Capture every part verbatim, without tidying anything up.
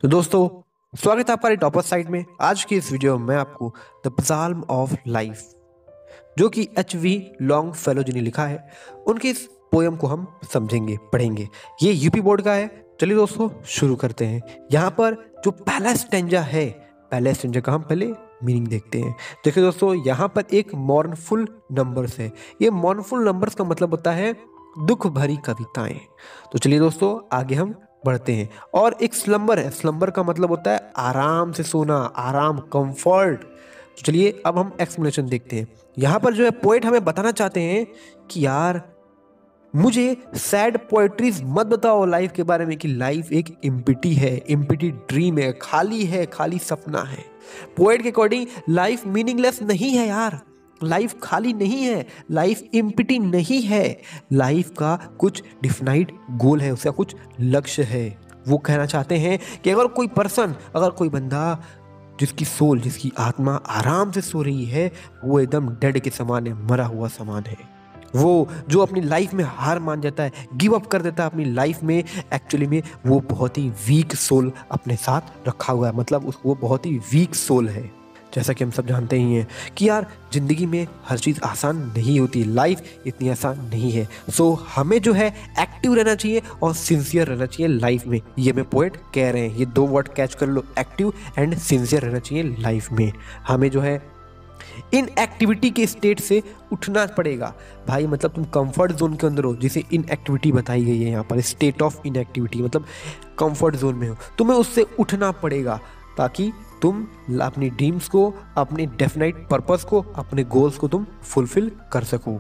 तो दोस्तों, स्वागत है आपका टॉपर साइट में। आज की इस वीडियो में मैं आपको द पसाल्म ऑफ लाइफ, जो कि एच वी लॉन्ग फेलो जी ने लिखा है, उनकी इस पोयम को हम समझेंगे, पढ़ेंगे। ये यूपी बोर्ड का है। चलिए दोस्तों, शुरू करते हैं। यहाँ पर जो पहला स्टेंजा है, पहले स्टेंजा का हम पहले मीनिंग देखते हैं। देखिए दोस्तों, यहाँ पर एक मॉर्नफुल नंबर्स है। ये मॉर्नफुल नंबर्स का मतलब होता है दुख भरी कविताएं। तो चलिए दोस्तों, आगे हम बढ़ते हैं। और एक स्लम्बर है। स्लम्बर का मतलब होता है आराम से सोना, आराम, कंफर्ट। तो चलिए अब हम एक्सप्लेनेशन देखते हैं। यहाँ पर जो है पोएट हमें बताना चाहते हैं कि यार मुझे सैड पोएट्रीज मत बताओ लाइफ के बारे में, कि लाइफ एक इम्पिटी है, इम्पिटी ड्रीम है, खाली है, खाली सपना है। पोएट के अकॉर्डिंग लाइफ मीनिंगलेस नहीं है यार, लाइफ खाली नहीं है, लाइफ इम्पिटी नहीं है। लाइफ का कुछ डिफाइंड गोल है, उसका कुछ लक्ष्य है। वो कहना चाहते हैं कि अगर कोई पर्सन, अगर कोई बंदा जिसकी सोल, जिसकी आत्मा आराम से सो रही है, वो एकदम डेड के समान है, मरा हुआ समान है। वो जो अपनी लाइफ में हार मान जाता है, गिव अप कर देता है अपनी लाइफ में, एक्चुअली में वो बहुत ही वीक सोल अपने साथ रखा हुआ है। मतलब उस वो बहुत ही वीक सोल है। जैसा कि हम सब जानते ही हैं कि यार ज़िंदगी में हर चीज़ आसान नहीं होती, लाइफ इतनी आसान नहीं है। सो हमें जो है एक्टिव रहना चाहिए और सिंसियर रहना चाहिए लाइफ में। ये मैं पोएट कह रहे हैं, ये दो वर्ड कैच कर लो, एक्टिव एंड सिंसियर रहना चाहिए लाइफ में। हमें जो है इन एक्टिविटी के स्टेट से उठना पड़ेगा भाई। मतलब तुम कंफर्ट जोन के अंदर हो, जिसे इन एक्टिविटी बताई गई है यहाँ पर, स्टेट ऑफ इन एक्टिविटी, मतलब कंफर्ट जोन में हो, तुम्हें उससे उठना पड़ेगा ताकि तुम अपनी ड्रीम्स को, अपने डेफिनेट पर्पस को, अपने गोल्स को तुम फुलफिल कर सको।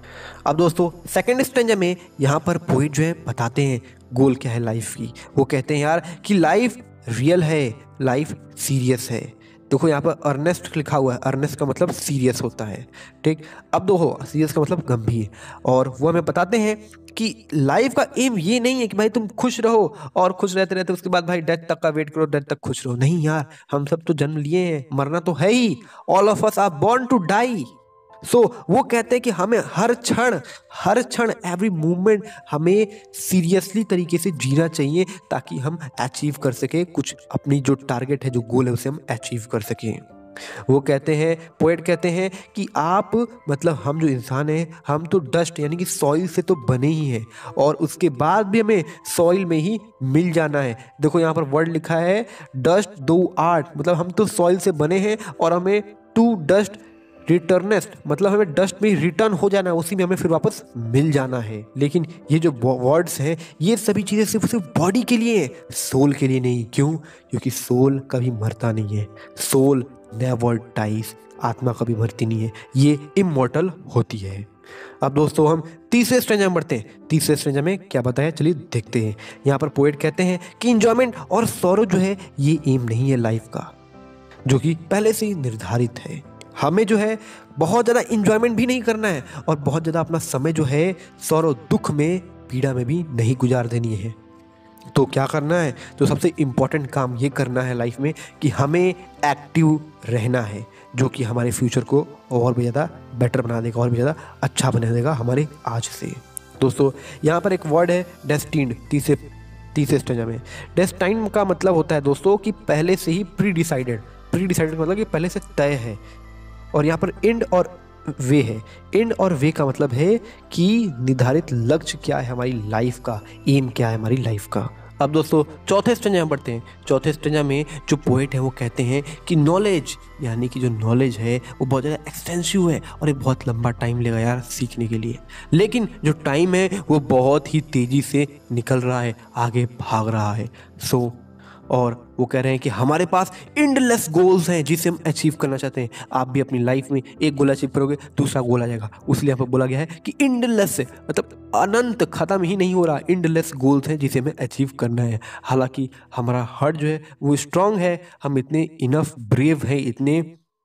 अब दोस्तों, सेकंड स्टेंजा में यहाँ पर पोइट जो है बताते हैं गोल क्या है लाइफ की। वो कहते हैं यार कि लाइफ रियल है, लाइफ सीरियस है। देखो यहाँ पर अर्नेस्ट लिखा हुआ है। अर्नेस्ट का मतलब सीरियस होता है, ठीक। अब देखो, सीरियस का मतलब गंभीर। और वो हमें बताते हैं कि लाइफ का एम ये नहीं है कि भाई तुम खुश रहो और खुश रहते रहते उसके बाद भाई डेथ तक का वेट करो, डेथ तक खुश रहो। नहीं यार, हम सब तो जन्म लिए हैं, मरना तो है ही। All of us are born to die. So so, वो कहते हैं कि हमें हर क्षण, हर क्षण, एवरी मूवमेंट हमें सीरियसली तरीके से जीना चाहिए ताकि हम अचीव कर सके कुछ, अपनी जो टारगेट है, जो गोल है, उसे हम अचीव कर सकें। वो कहते हैं, पोएट कहते हैं कि आप, मतलब हम जो इंसान हैं, हम तो डस्ट यानी कि सॉइल से तो बने ही हैं और उसके बाद भी हमें सॉइल में ही मिल जाना है। देखो यहाँ पर वर्ड लिखा है डस्ट दो आर्ट, मतलब हम तो सॉइल से बने हैं और हमें टू डस्ट रिटर्नेस्ट, मतलब हमें डस्ट में रिटर्न हो जाना है, उसी में हमें फिर वापस मिल जाना है। लेकिन ये जो वर्ड्स हैं, ये सभी चीज़ें सिर्फ सिर्फ बॉडी के लिए हैं, सोल के लिए नहीं। क्यों? क्योंकि सोल कभी मरता नहीं है। सोल नेवर डाइज, आत्मा कभी मरती नहीं है, ये इमॉर्टल होती है। अब दोस्तों, हम तीसरे स्ट्रेंजा में बढ़ते हैं। तीसरे स्ट्रेंजा में क्या बताया, चलिए देखते हैं। यहाँ पर पोएट कहते हैं कि इंजॉयमेंट और सौरो जो है, ये एम नहीं है लाइफ का, जो कि पहले से ही निर्धारित है। हमें जो है बहुत ज़्यादा इंजॉयमेंट भी नहीं करना है और बहुत ज़्यादा अपना समय जो है सौरो दुख में, पीड़ा में भी नहीं गुजार देनी है। तो क्या करना है? तो सबसे इम्पोर्टेंट काम ये करना है लाइफ में कि हमें एक्टिव रहना है, जो कि हमारे फ्यूचर को और भी ज़्यादा बेटर बना देगा, और भी ज़्यादा अच्छा बना देगा हमारे आज से। दोस्तों, यहाँ पर एक वर्ड है डेस्टिन्ड, तीसरे तीसरे स्टेज में। डेस्टाइन का मतलब होता है दोस्तों कि पहले से ही प्री डिसाइडेड। प्री डिसाइडेड मतलब कि पहले से तय है। और यहाँ पर एंड और वे है। एंड और वे का मतलब है कि निर्धारित लक्ष्य क्या है हमारी लाइफ का, एम क्या है हमारी लाइफ का। अब दोस्तों, चौथे स्टेंजा में बढ़ते हैं। चौथे स्टेंजा में जो पोएट है वो कहते हैं कि नॉलेज, यानी कि जो नॉलेज है वो बहुत ज़्यादा एक्सटेंसिव है और ये बहुत लंबा टाइम लेगा यार सीखने के लिए। लेकिन जो टाइम है वो बहुत ही तेज़ी से निकल रहा है, आगे भाग रहा है। सो और वो कह रहे हैं कि हमारे पास एंडलेस गोल्स हैं जिसे हम अचीव करना चाहते हैं। आप भी अपनी लाइफ में एक गोल अचीव करोगे, दूसरा गोल आ जाएगा। उसलिए यहाँ पर बोला गया है कि एंडलेस, मतलब अनंत, खत्म ही नहीं हो रहा, एंडलेस गोल्स हैं जिसे हमें अचीव करना है। हालांकि हमारा हार्ट जो है वो स्ट्रांग है, हम इतने इनफ ब्रेव हैं, इतने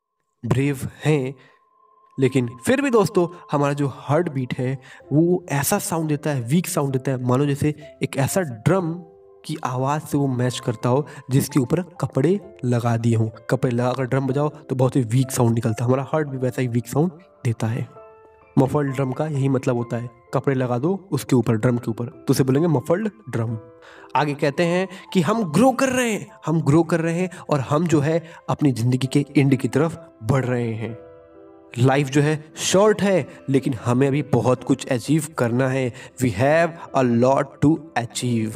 ब्रेव हैं, लेकिन फिर भी दोस्तों हमारा जो हार्ट बीट है वो ऐसा साउंड देता है, वीक साउंड देता है, मानो जैसे एक ऐसा ड्रम की आवाज़ से वो मैच करता हो जिसके ऊपर कपड़े लगा दिए हों। कपड़े लगाकर ड्रम बजाओ तो बहुत ही वीक साउंड निकलता है। हमारा हार्ट भी वैसा ही वीक साउंड देता है। मफल्ड ड्रम का यही मतलब होता है, कपड़े लगा दो उसके ऊपर, ड्रम के ऊपर, तो उसे बोलेंगे मफल्ड ड्रम। आगे कहते हैं कि हम ग्रो कर रहे हैं हम ग्रो कर रहे हैं और हम जो है अपनी ज़िंदगी के एंड की तरफ बढ़ रहे हैं। लाइफ जो है शॉर्ट है, लेकिन हमें अभी बहुत कुछ अचीव करना है। We have a lot to achieve.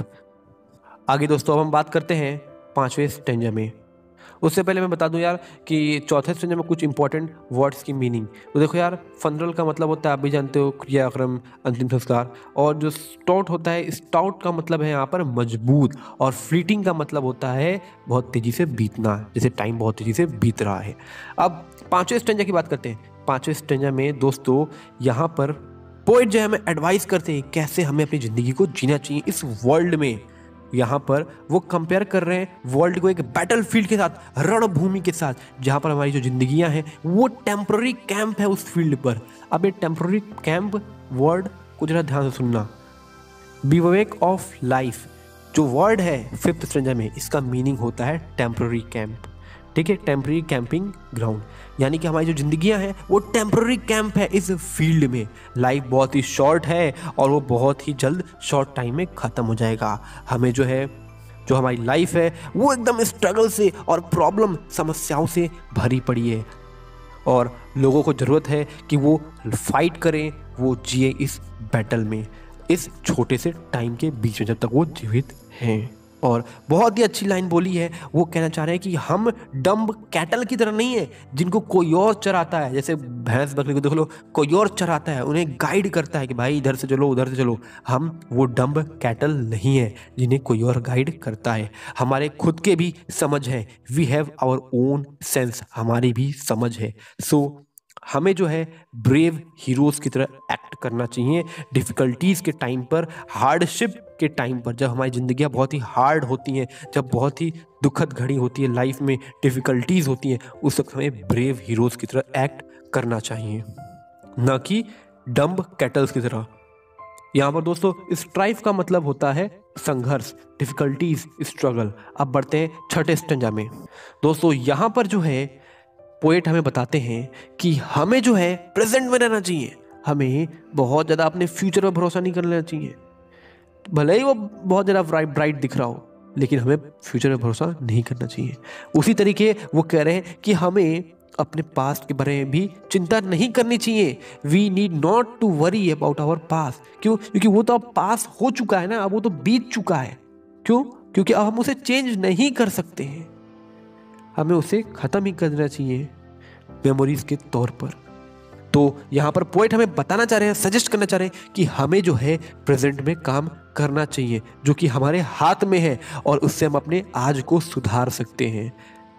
आगे दोस्तों अब हम बात करते हैं पांचवें स्टेंजा में। उससे पहले मैं बता दूं यार कि चौथे स्टेंजा में कुछ इंपॉर्टेंट वर्ड्स की मीनिंग। तो देखो यार, फनरल का मतलब होता है, आप भी जानते हो, क्रियाक्रम, अंतिम संस्कार। और जो स्टाउट होता है, स्टाउट का मतलब है यहाँ पर मजबूत। और फ्लीटिंग का मतलब होता है बहुत तेज़ी से बीतना, जैसे टाइम बहुत तेज़ी से बीत रहा है। अब पाँचवें स्टेंजा की बात करते हैं। पाँचवें स्टेंजा में दोस्तों यहाँ पर पोएट जो है हमें एडवाइस करते हैं कैसे हमें अपनी ज़िंदगी को जीना चाहिए इस वर्ल्ड में। यहाँ पर वो कंपेयर कर रहे हैं वर्ल्ड को एक बैटल फील्ड के साथ, रणभूमि के साथ, जहाँ पर हमारी जो जिंदगियाँ हैं वो टेम्प्ररी कैंप है उस फील्ड पर। अब ये टेम्प्ररी कैंप वर्ड को जरा ध्यान से सुनना। बिववेक ऑफ लाइफ जो वर्ड है फिफ्थ स्टेंजा में, इसका मीनिंग होता है टेम्प्ररी कैंप। ठीक है, टेम्प्ररी कैंपिंग ग्राउंड, यानी कि हमारी जो जिंदगियां हैं वो टेम्प्ररी कैंप है इस फील्ड में। लाइफ बहुत ही शॉर्ट है और वो बहुत ही जल्द शॉर्ट टाइम में ख़त्म हो जाएगा। हमें जो है जो हमारी लाइफ है वो एकदम स्ट्रगल से और प्रॉब्लम समस्याओं से भरी पड़ी है और लोगों को ज़रूरत है कि वो फाइट करें, वो जिए इस बैटल में, इस छोटे से टाइम के बीच में जब तक वो जीवित हैं। और बहुत ही अच्छी लाइन बोली है, वो कहना चाह रहे हैं कि हम डम्ब कैटल की तरह नहीं है जिनको कोई और चराता है। जैसे भैंस बकरी को देख लो, कोई और चराता है, उन्हें गाइड करता है कि भाई इधर से चलो उधर से चलो। हम वो डम्ब कैटल नहीं है जिन्हें कोई और गाइड करता है। हमारे खुद के भी समझ है, we have our own sense, हमारी भी समझ है। सो हमें जो है ब्रेव हीरोज़ की तरह एक्ट करना चाहिए डिफ़िकल्टीज़ के टाइम पर, हार्डशिप के टाइम पर, जब हमारी ज़िंदगियाँ बहुत ही हार्ड होती हैं, जब बहुत ही दुखद घड़ी होती है लाइफ में, डिफ़िकल्टीज़ होती हैं, उस वक्त हमें ब्रेव हीरोज़ की तरह एक्ट करना चाहिए, ना कि डम्ब कैटल्स की तरह। यहाँ पर दोस्तों स्ट्राइफ का मतलब होता है संघर्ष, डिफ़िकल्टीज़, स्ट्रगल। अब बढ़ते हैं छठे स्टेंजा में। दोस्तों यहाँ पर जो है पोएट हमें बताते हैं कि हमें जो है प्रेजेंट में रहना चाहिए। हमें बहुत ज़्यादा अपने फ्यूचर पर भरोसा नहीं कर लेना चाहिए। भले ही वो बहुत ज़्यादा ब्राइट ब्राइट दिख रहा हो, लेकिन हमें फ्यूचर पर भरोसा नहीं करना चाहिए। उसी तरीके वो कह रहे हैं कि हमें अपने पास्ट के बारे में भी चिंता नहीं करनी चाहिए। We need not to worry about our past. क्यों? क्योंकि वो तो अब पास हो चुका है ना, अब वो तो बीत चुका है। क्यों? क्योंकि अब हम उसे चेंज नहीं कर सकते हैं, हमें उसे ख़त्म ही कर देना चाहिए मेमोरीज के तौर पर। तो यहाँ पर पोएट हमें बताना चाह रहे हैं, सजेस्ट करना चाह रहे हैं कि हमें जो है प्रेजेंट में काम करना चाहिए, जो कि हमारे हाथ में है, और उससे हम अपने आज को सुधार सकते हैं।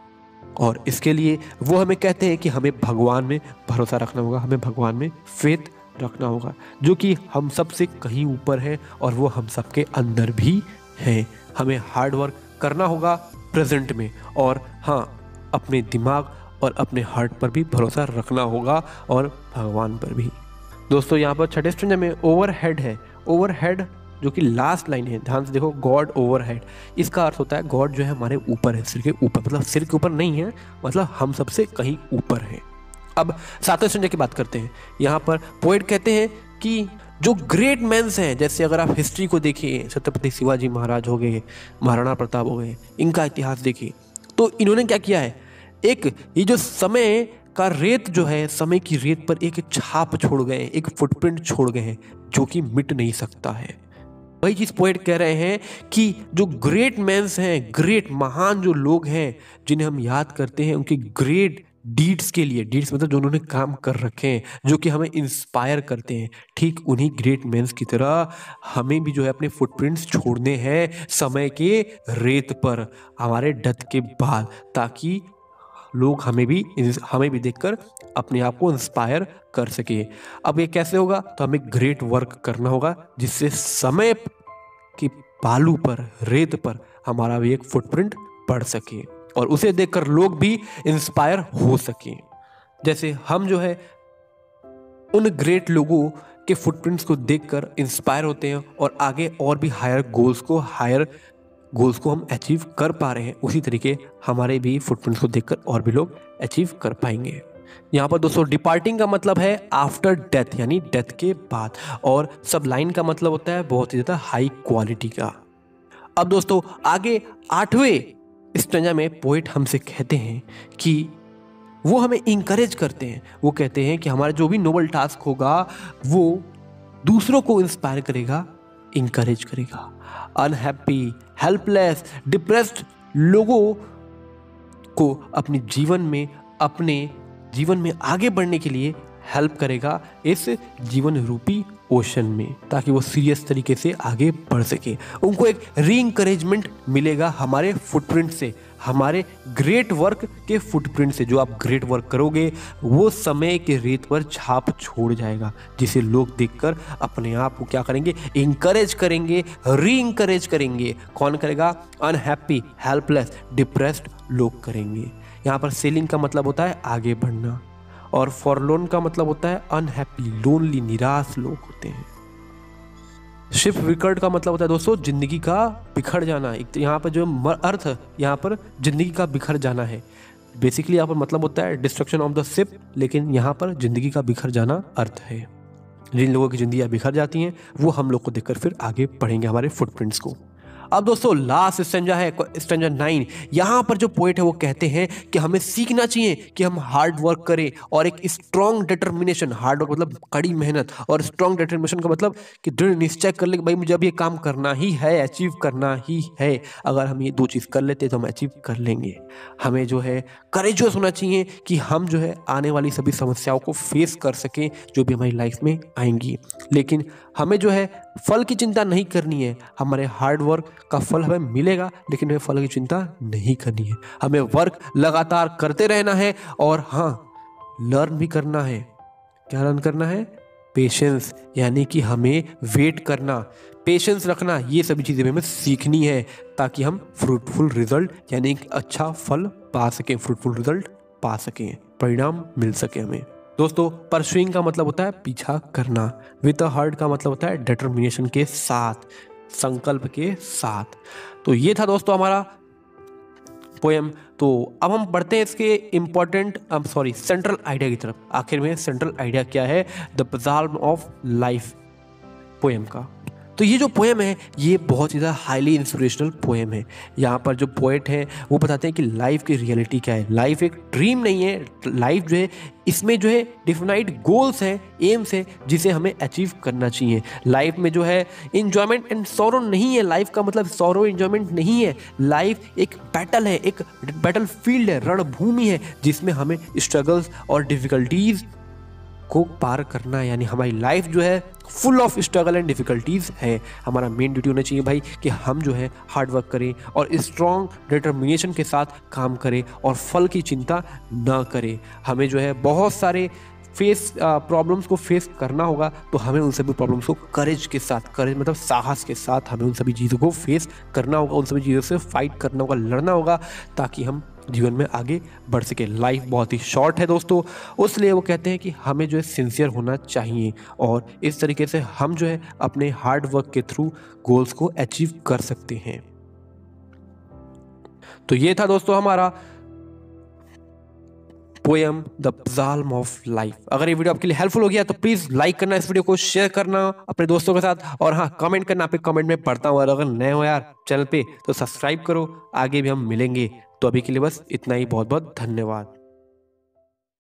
और इसके लिए वो हमें कहते हैं कि हमें भगवान में भरोसा रखना होगा, हमें भगवान में फेथ रखना होगा, जो कि हम सब से कहीं ऊपर है और वो हम सब के अंदर भी है। हमें हार्ड वर्क करना होगा प्रेजेंट में, और हाँ, अपने दिमाग और अपने हार्ट पर भी भरोसा रखना होगा और भगवान पर भी। दोस्तों यहाँ पर छठे स्टेंजा में ओवरहेड है। ओवरहेड जो कि लास्ट लाइन है, ध्यान से देखो, गॉड ओवरहेड, इसका अर्थ होता है गॉड जो है हमारे ऊपर है, सिर के ऊपर, मतलब सिर के ऊपर नहीं है, मतलब हम सबसे कहीं ऊपर है। अब सातवें स्टेंजा की बात करते हैं। यहाँ पर पोएट कहते हैं कि जो ग्रेट मैंस हैं, जैसे अगर आप हिस्ट्री को देखिए, छत्रपति शिवाजी महाराज हो गए, महाराणा प्रताप हो गए, इनका इतिहास देखिए, तो इन्होंने क्या किया है, एक ये जो समय का रेत जो है, समय की रेत पर एक छाप छोड़ गए, एक फुटप्रिंट छोड़ गए हैं जो कि मिट नहीं सकता है। वही चीज पोएट कह रहे हैं कि जो ग्रेट मैंस हैं, ग्रेट महान जो लोग हैं जिन्हें हम याद करते हैं उनके ग्रेट डीड्स के लिए, डीड्स मतलब जो उन्होंने काम कर रखे हैं, जो कि हमें इंस्पायर करते हैं, ठीक उन्हीं ग्रेट मैंस की तरह हमें भी जो है अपने फुटप्रिंट्स छोड़ने हैं समय के रेत पर, हमारे डेथ के बाद, ताकि लोग हमें भी हमें भी देखकर अपने आप को इंस्पायर कर सके। अब ये कैसे होगा? तो हमें ग्रेट वर्क करना होगा जिससे समय की बालू पर, रेत पर हमारा भी एक फुटप्रिंट पड़ सके और उसे देखकर लोग भी इंस्पायर हो सके। जैसे हम जो है उन ग्रेट लोगों के फुटप्रिंट्स को देखकर इंस्पायर होते हैं और आगे और भी हायर गोल्स को हायर गोल्स को हम अचीव कर पा रहे हैं, उसी तरीके हमारे भी फुटप्रिंट्स को देखकर और भी लोग अचीव कर पाएंगे। यहाँ पर दोस्तों डिपार्टिंग का मतलब है आफ्टर डेथ, यानी डेथ के बाद, और सब लाइन का मतलब होता है बहुत ही ज़्यादा हाई क्वालिटी का। अब दोस्तों आगे आठवें स्टेंजा में पोइट हमसे कहते हैं कि वो हमें इंकरेज करते हैं। वो कहते हैं कि हमारा जो भी नोबल टास्क होगा वो दूसरों को इंस्पायर करेगा, इंकरेज करेगा। अनहैप्पी, हेल्पलेस, डिप्रेस्ड लोगों को अपने जीवन में अपने जीवन में आगे बढ़ने के लिए हेल्प करेगा इस जीवन रूपी ओशन में, ताकि वो सीरियस तरीके से आगे बढ़ सके। उनको एक री इंकरेजमेंट मिलेगा हमारे फुटप्रिंट से, हमारे ग्रेट वर्क के फुटप्रिंट से। जो आप ग्रेट वर्क करोगे वो समय के रेत पर छाप छोड़ जाएगा, जिसे लोग देखकर अपने आप को क्या करेंगे, इंकरेज करेंगे, री इंकरेज करेंगे। कौन करेगा? अनहैप्पी, हेल्पलेस, डिप्रेस्ड लोग करेंगे। यहाँ पर सेलिंग का मतलब होता है आगे बढ़ना, और फॉरलोन का मतलब होता है अनहैप्पी, लोनली, निराश लोग होते हैं। शिप विकर्ड का मतलब होता है दोस्तों जिंदगी का बिखर जाना। एक तो यहाँ पर जो अर्थ यहाँ पर जिंदगी का बिखर जाना है, बेसिकली यहाँ पर मतलब होता है डिस्ट्रक्शन ऑफ द शिप, लेकिन यहाँ पर जिंदगी का बिखर जाना अर्थ है। जिन लोगों की जिंदगी बिखर जाती हैं वो हम लोग को देखकर फिर आगे बढ़ेंगे हमारे फुटप्रिंट्स को। अब दोस्तों लास्ट स्टेंजा है स्टेंजा नाइन। यहाँ पर जो पोएट है वो कहते हैं कि हमें सीखना चाहिए कि हम हार्ड वर्क करें और एक स्ट्रॉन्ग डिटर्मिनेशन, हार्ड वर्क मतलब कड़ी मेहनत, और स्ट्रॉन्ग डिटर्मिनेशन का मतलब कि दृढ़ निश्चय कर ले कि भाई मुझे अब ये काम करना ही है, अचीव करना ही है। अगर हम ये दो चीज़ कर लेते तो हम अचीव कर लेंगे। हमें जो है करेजियस होना चाहिए कि हम जो है आने वाली सभी समस्याओं को फेस कर सकें जो भी हमारी लाइफ में आएंगी। लेकिन हमें जो है फल की चिंता नहीं करनी है। हमारे हार्ड वर्क का फल हमें मिलेगा, लेकिन हमें फल की चिंता नहीं करनी है। हमें वर्क लगातार करते रहना है, और हाँ लर्न भी करना है। क्या लर्न करना है? पेशेंस, यानी कि हमें वेट करना, पेशेंस रखना, ये सभी चीज़ें हमें सीखनी है ताकि हम फ्रूटफुल रिजल्ट यानी कि अच्छा फल पा सकें, फ्रूटफुल रिजल्ट पा सकें, परिणाम मिल सके हमें। दोस्तों परसुइंग का मतलब होता है पीछा करना, विद अ हार्ट का मतलब होता है डिटर्मिनेशन के साथ, संकल्प के साथ। तो ये था दोस्तों हमारा पोएम। तो अब हम बढ़ते हैं इसके इम्पॉर्टेंट अब सॉरी सेंट्रल आइडिया की तरफ। आखिर में सेंट्रल आइडिया क्या है the psalm of life poem का। तो ये जो पोएम है ये बहुत ही ज़्यादा हाईली इंस्पिरेशनल पोएम है। यहाँ पर जो पोएट हैं वो बताते हैं कि लाइफ की रियलिटी क्या है। लाइफ एक ड्रीम नहीं है, लाइफ जो है इसमें जो है डिफाइंड गोल्स हैं, एम्स है जिसे हमें अचीव करना चाहिए। लाइफ में जो है इंजॉयमेंट एंड सॉरो नहीं है। लाइफ का मतलब सॉरो इंजॉयमेंट नहीं है। लाइफ एक बैटल है, एक बैटल फील्ड है, रणभूमि है जिसमें हमें स्ट्रगल्स और डिफिकल्टीज को पार करना है। यानी हमारी लाइफ जो है full of struggle and difficulties है। हमारा मेन ड्यूटी होना चाहिए भाई कि हम जो है हार्ड वर्क करें और स्ट्रॉन्ग डिटर्मिनेशन के साथ काम करें और फल की चिंता न करें। हमें जो है बहुत सारे फेस प्रॉब्लम्स को फेस करना होगा, तो हमें उन सभी प्रॉब्लम्स को करेज के साथ, करेज मतलब साहस के साथ हमें उन सभी चीज़ों को फेस करना होगा, उन सभी चीज़ों से फाइट करना होगा, लड़ना होगा, ताकि हम जीवन में आगे बढ़ सके। लाइफ बहुत ही शॉर्ट है दोस्तों, उसलिए वो कहते हैं कि हमें जो है सिंसियर होना चाहिए और इस तरीके से हम जो है अपने हार्ड वर्क के थ्रू गोल्स को अचीव कर सकते हैं। तो ये था दोस्तों हमारा poem the psalm of life. अगर ये वीडियो आपके लिए हेल्पफुल हो गया तो प्लीज लाइक करना, इस वीडियो को शेयर करना अपने दोस्तों के साथ, और हाँ कमेंट करना, पे कमेंट में पढ़ता हूँ। और अगर नए हो यार चैनल पे तो सब्सक्राइब करो, आगे भी हम मिलेंगे। तो अभी के लिए बस इतना ही, बहुत बहुत धन्यवाद।